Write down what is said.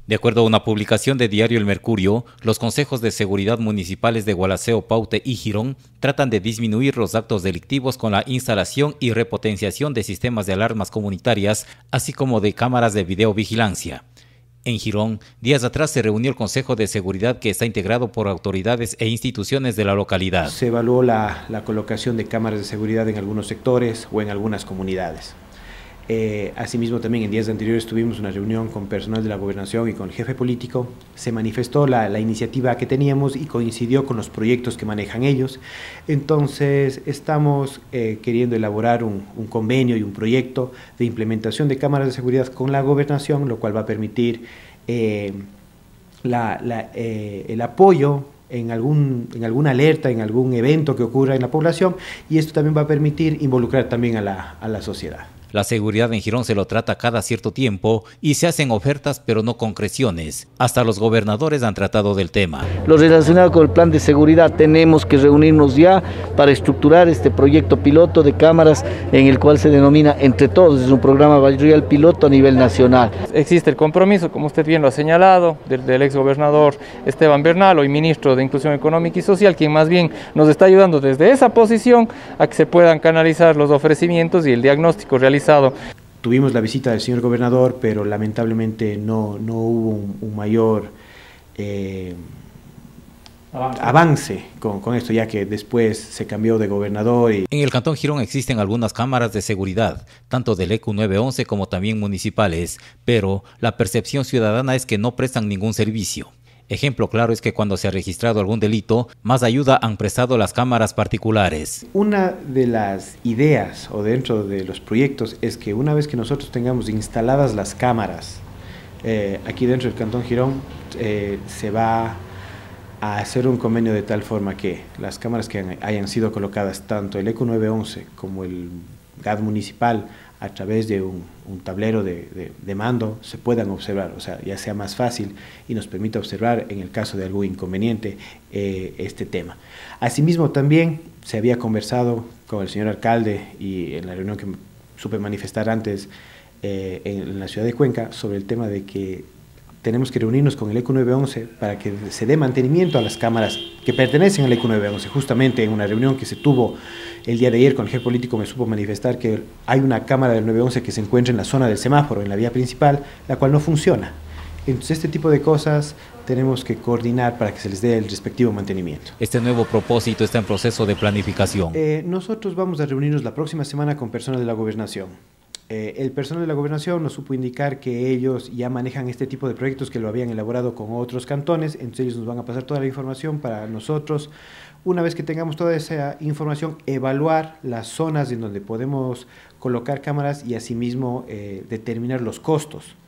De acuerdo a una publicación de Diario El Mercurio, los consejos de seguridad municipales de Gualaceo, Paute y Girón tratan de disminuir los actos delictivos con la instalación y repotenciación de sistemas de alarmas comunitarias, así como de cámaras de videovigilancia. En Girón, días atrás se reunió el Consejo de Seguridad que está integrado por autoridades e instituciones de la localidad. Se evaluó la colocación de cámaras de seguridad en algunos sectores o en algunas comunidades. Asimismo, también en días anteriores tuvimos una reunión con personal de la gobernación y con el jefe político. Se manifestó la iniciativa que teníamos y coincidió con los proyectos que manejan ellos. Entonces, estamos queriendo elaborar un convenio y un proyecto de implementación de cámaras de seguridad con la gobernación, lo cual va a permitir el apoyo en alguna alerta, en algún evento que ocurra en la población, y esto también va a permitir involucrar también a la sociedad. La seguridad en Girón se lo trata cada cierto tiempo y se hacen ofertas pero no concreciones. Hasta los gobernadores han tratado del tema. Lo relacionado con el plan de seguridad, tenemos que reunirnos ya para estructurar este proyecto piloto de cámaras en el cual se denomina Entre Todos. Es un programa barrial piloto a nivel nacional. Existe el compromiso, como usted bien lo ha señalado, del exgobernador Esteban Bernal, hoy ministro de Inclusión Económica y Social, quien más bien nos está ayudando desde esa posición a que se puedan canalizar los ofrecimientos y el diagnóstico realizado. Tuvimos la visita del señor gobernador, pero lamentablemente no hubo un mayor avance con esto, ya que después se cambió de gobernador. En el Cantón Girón existen algunas cámaras de seguridad, tanto del ECU 911 como también municipales, pero la percepción ciudadana es que no prestan ningún servicio. Ejemplo claro es que cuando se ha registrado algún delito, más ayuda han prestado las cámaras particulares. Una de las ideas o dentro de los proyectos es que una vez que nosotros tengamos instaladas las cámaras aquí dentro del Cantón Girón, se va a hacer un convenio de tal forma que las cámaras que hayan sido colocadas, tanto el ECU 911 como el GAD municipal, a través de un tablero de mando, se puedan observar, o sea, ya sea más fácil y nos permita observar en el caso de algún inconveniente este tema. Asimismo, también se había conversado con el señor alcalde y en la reunión que supe manifestar antes en la ciudad de Cuenca sobre el tema de que tenemos que reunirnos con el ECU 911 para que se dé mantenimiento a las cámaras que pertenecen al ECU 911. Justamente en una reunión que se tuvo el día de ayer con el jefe político me supo manifestar que hay una cámara del 911 que se encuentra en la zona del semáforo, en la vía principal, la cual no funciona. Entonces este tipo de cosas tenemos que coordinar para que se les dé el respectivo mantenimiento. Este nuevo propósito está en proceso de planificación. Nosotros vamos a reunirnos la próxima semana con personas de la gobernación. El personal de la gobernación nos supo indicar que ellos ya manejan este tipo de proyectos que lo habían elaborado con otros cantones, entonces ellos nos van a pasar toda la información para nosotros, una vez que tengamos toda esa información, evaluar las zonas en donde podemos colocar cámaras y asimismo determinar los costos.